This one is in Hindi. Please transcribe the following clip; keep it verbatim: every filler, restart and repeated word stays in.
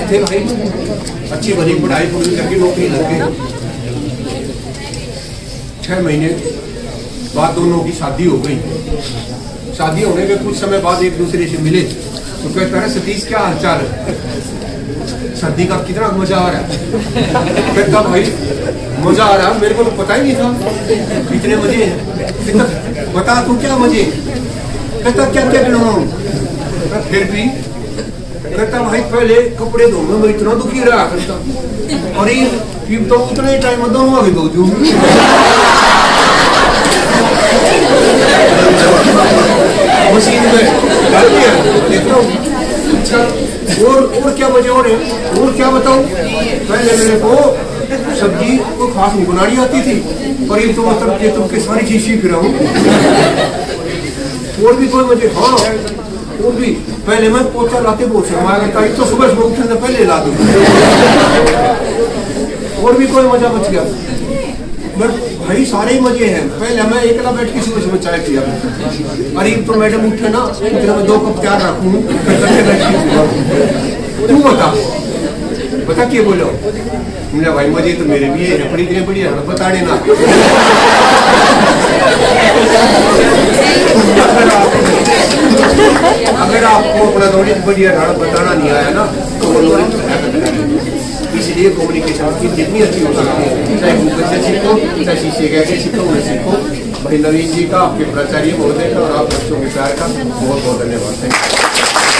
थे भाई, अच्छी भली पढ़ाई पूरी करके नौकरी लग गई। छह महीने बाद दोनों की शादी हो गई। शादी होने के कुछ समय बाद एक दूसरे से मिले तो कहता है सतीश क्या हालचाल है, शादी का कितना मजा आ रहा है। कहता भाई मजा आ रहा है, मेरे को तो पता ही नहीं था इतने मजे हैं। बता तू क्या मजे। कहता क्या क्या गिनवाऊं। फिर भी कहता भाई पहले कपड़े धोने में इतना दुखी रहा करता, और ये तो उतने टाइम में दोनों आगे धो दूं। मशीन में डाल दिया देखता हूँ। अच्छा और और क्या मजे हो रहे हैं, और क्या बताऊं। पहले मेरे को सब्जी को खास नहीं बनानी आती थी, और ये तो मतलब ये तुम के सारी चीज सीख रहा हूँ। और भी कोई मजे, हाँ और भी पहले मैं पोछा लाते पोछा मारा था, तो सुबह सुबह उठने से पहले ला दूं। और भी कोई मजा बच गया। बट भाई सारे ही मजे हैं। पहले मैं एकला बैठ के सुबह सुबह चाय पिया, अरे तो मैडम उठे ना तो मैं दो कप चाय रखूँ। तू बता बता क्या बोलो। मेरा भाई मजे तो मेरे भी है, बड़ी इतने बढ़िया बता देना। अगर आपको अपना नॉलेज बढ़िया बताना नहीं आया ना तो वो नॉलेज इसलिए कम्युनिकेशन की जितनी अच्छी हो सकती है, चाहे गूगल से सीखो, चाहे शीशे कैसे सीखो, उन्हें सीखो। भाई नवीन जी का, आपके प्राचार्य महोदय का और आप बच्चों के प्यार का बहुत बहुत धन्यवाद। Thank you.